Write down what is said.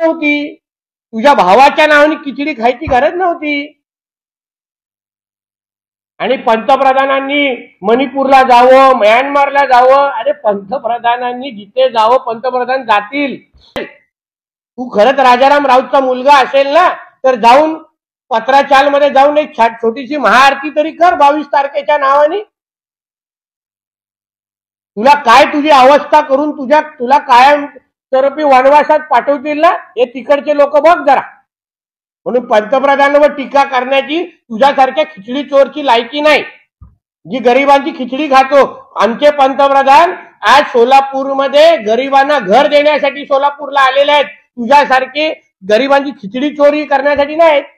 नव्हती, तुझ्या भावाच्या नावाने खिचडी खायची गरज नव्हती. आणि पंतप्रधानांनी मणिपूरला जावं, म्यानमारला जावं. अरे पंतप्रधानांनी जिथे जावं पंतप्रधान जातील. तू खरंच राजाराम राऊतचा मुलगा असेल ना तर जाऊन पत्राचाल मध्ये जाऊन एक छोटीशी महाआरती तरी कर 22 तारखेच्या नावाने. तुला काय तुझी अवस्था करून तुला कायम स्वरूपी वनवासात पाठवतील ना हे तिकडचे लोक बघ जरा. म्हणून पंतप्रधानांवर टीका करण्याची तुझ्यासारख्या खिचडी चोरची लायकी नाही, जी गरिबांची खिचडी खातो. आमचे पंतप्रधान आज सोलापूरमध्ये गरिबांना घर देण्यासाठी सोलापूरला आलेले आहेत, तुझ्यासारखे गरिबांची खिचडी चोरी करण्यासाठी नाही.